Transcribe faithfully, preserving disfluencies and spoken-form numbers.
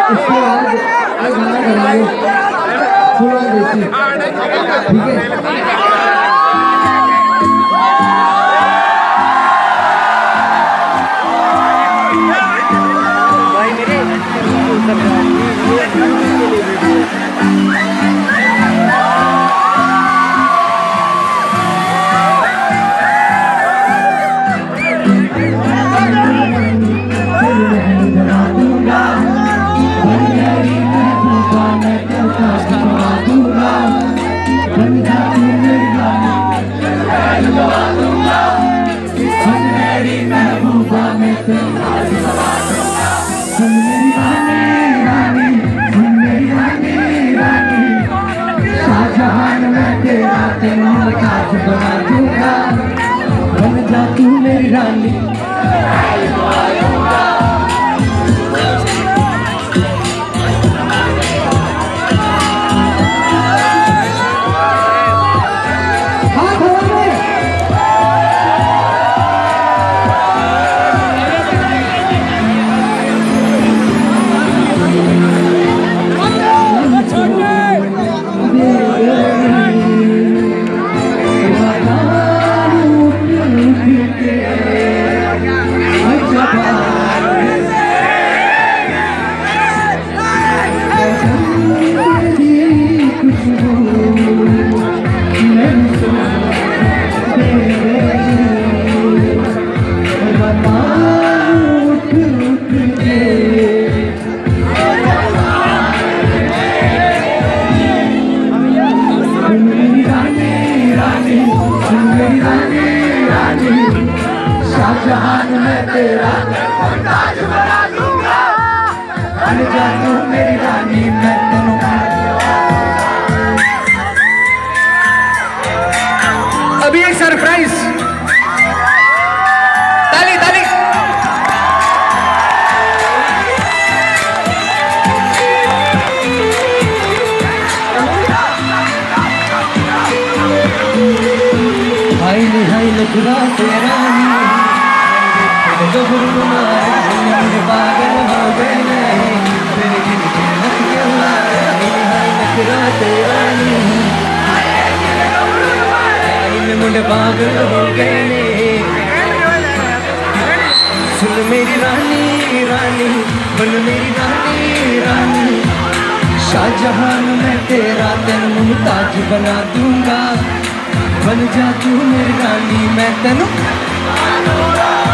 इसके बाद एक गाना कराएंगे फुल ऑन देसी, ठीक है। बन जा तू मेरी रानी, शाहजहान मैं तेरा ताज बना दूंगा, बन जा तू मेरी रानी मैं तेनू। अभी एक सरप्राइज, ताली ताली। हाय नी हाय लखरा तेरा पागल हो गए मुंडे पागल हो गए। सुन मेरी रानी रानी, बन मेरी रानी रानी, शाहजहान मैं तेरा तेन मुमताज बना दूंगा, बन जा तू मेरी रानी मैं तेनू।